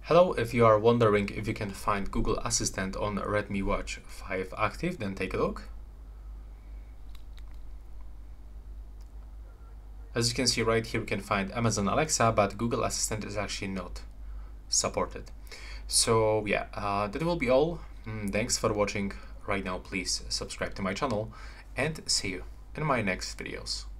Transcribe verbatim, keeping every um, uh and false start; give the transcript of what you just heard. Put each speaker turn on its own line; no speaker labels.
Hello, if you are wondering if you can find Google Assistant on Redmi Watch five active, then take a look. As you can see right here, we can find Amazon Alexa, but Google Assistant is actually not supported. So yeah, uh, that will be all. Mm, thanks for watching. Right now, please subscribe to my channel and see you in my next videos.